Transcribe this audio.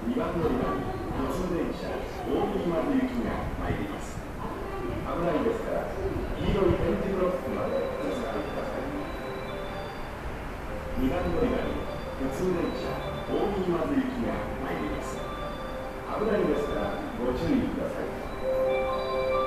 2番乗り場に普通電車大井まで行きが参ります。危ないですから黄色い点字ブロックまでお下がりください。2番乗り場に普通電車大井まで行きが参ります。危ないですからご注意ください。